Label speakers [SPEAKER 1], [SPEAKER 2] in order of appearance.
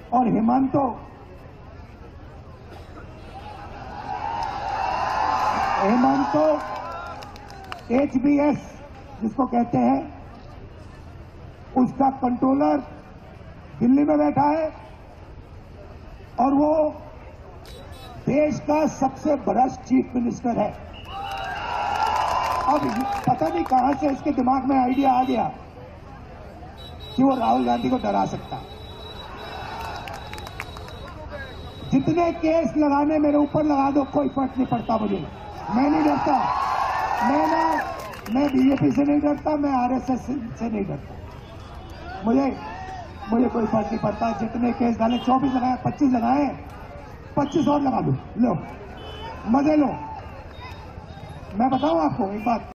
[SPEAKER 1] और हेमंतो HBS जिसको कहते हैं, उसका कंट्रोलर दिल्ली में बैठा है और वो देश का सबसे भ्रष्ट चीफ मिनिस्टर है। अब पता नहीं कहां से इसके दिमाग में आइडिया आ गया कि वो राहुल गांधी को डरा सकता है। जितने केस लगाने मेरे ऊपर लगा दो, कोई फर्क नहीं पड़ता मुझे। मैं नहीं डरता, मैं बीजेपी से नहीं डरता, मैं आरएसएस से नहीं डरता। मुझे कोई फर्क नहीं पड़ता। जितने केस डाले, 24 लगाए, 25 लगाए, 25 और लगा दो, लो मजे लो। मैं बताऊं आपको एक बात,